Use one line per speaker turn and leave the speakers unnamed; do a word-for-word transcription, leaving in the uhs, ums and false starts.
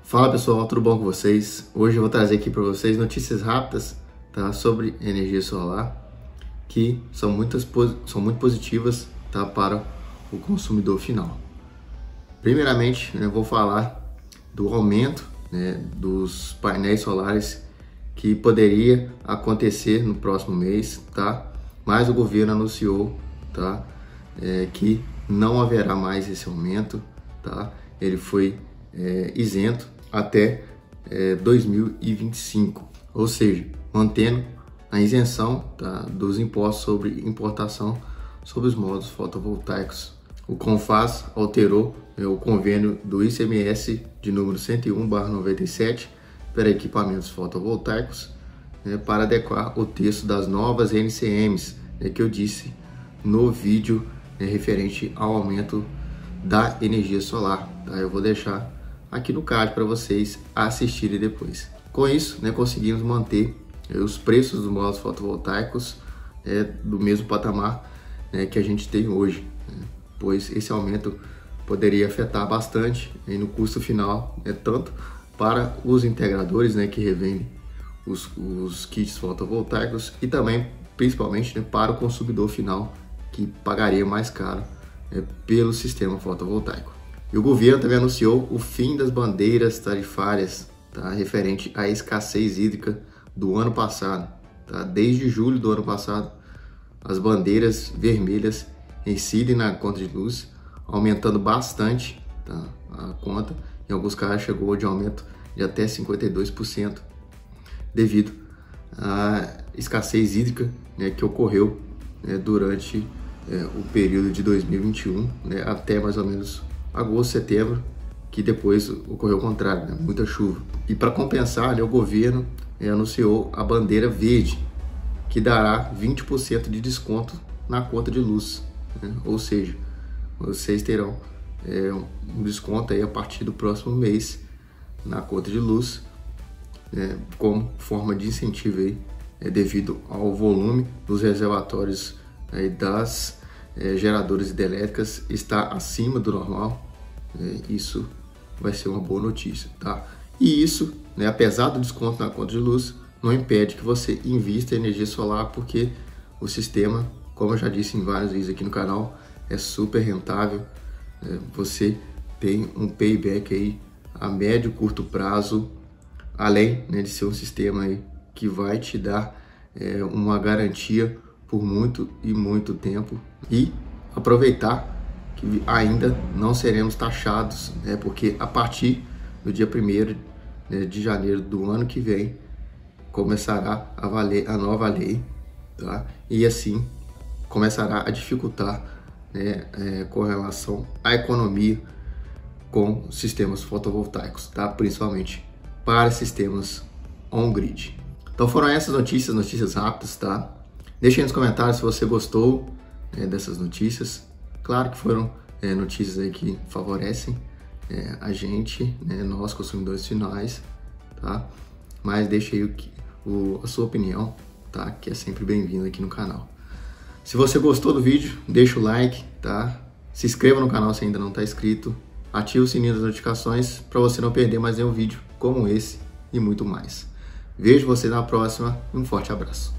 Fala pessoal, tudo bom com vocês? Hoje eu vou trazer aqui para vocês notícias rápidas, tá, sobre energia solar, que são, muitas, são muito positivas, tá, para o consumidor final. Primeiramente, eu vou falar do aumento, né, dos painéis solares que poderia acontecer no próximo mês, tá? Mas o governo anunciou, tá, é, que não haverá mais esse aumento, tá? Ele foi é, isento até é, dois mil e vinte e cinco, ou seja, mantendo a isenção, tá, dos impostos sobre importação sobre os módulos fotovoltaicos. O CONFAZ alterou é, o convênio do I C M S de número cento e um barra noventa e sete para equipamentos fotovoltaicos, né, para adequar o texto das novas N C Ms, né, que eu disse no vídeo, né, referente ao aumento da energia solar. Tá? Eu vou deixar aqui no card para vocês assistirem depois. Com isso, né, conseguimos manter é, os preços dos módulos fotovoltaicos é, do mesmo patamar, né, que a gente tem hoje, né, pois esse aumento poderia afetar bastante aí no custo final, né, tanto para os integradores, né, que revendem os, os kits fotovoltaicos e também, principalmente, né, para o consumidor final, que pagaria mais caro é, pelo sistema fotovoltaico. E o governo também anunciou o fim das bandeiras tarifárias, tá, referente à escassez hídrica do ano passado. Tá? Desde julho do ano passado, as bandeiras vermelhas incidem na conta de luz, aumentando bastante, tá, a conta. Em alguns casos chegou de aumento de até cinquenta e dois por cento, devido à escassez hídrica, né, que ocorreu, né, durante é, o período de dois mil e vinte e um, né, até mais ou menos agosto, setembro, que depois ocorreu o contrário, né, muita chuva. E para compensar, né, o governo é, anunciou a bandeira verde, que dará vinte por cento de desconto na conta de luz, né? Ou seja, vocês terão é, um desconto aí a partir do próximo mês na conta de luz, né, como forma de incentivo aí, é, devido ao volume dos reservatórios aí das é, geradoras hidrelétricas está acima do normal. É, isso vai ser uma boa notícia, tá? E isso, né, apesar do desconto na conta de luz, não impede que você invista em energia solar, porque o sistema, como eu já disse em vários vídeos aqui no canal, é super rentável. É, você tem um payback aí a médio e curto prazo, além, né, de ser um sistema aí que vai te dar é, uma garantia por muito e muito tempo, e aproveitar que ainda não seremos taxados, né, porque a partir do dia primeiro de janeiro do ano que vem começará a valer a nova lei, tá? E assim começará a dificultar, né, é, com relação à economia com sistemas fotovoltaicos, tá? Principalmente para sistemas on-grid. Então foram essas notícias, notícias rápidas, tá? Deixe aí nos comentários se você gostou, é, dessas notícias. Claro que foram é, notícias aí que favorecem é, a gente, né, nós consumidores finais, tá? Mas deixe aí o, o, a sua opinião, tá? Que é sempre bem-vindo aqui no canal. Se você gostou do vídeo, deixa o like, tá? Se inscreva no canal se ainda não está inscrito. Ative o sininho das notificações para você não perder mais nenhum vídeo como esse e muito mais. Vejo você na próxima e um forte abraço.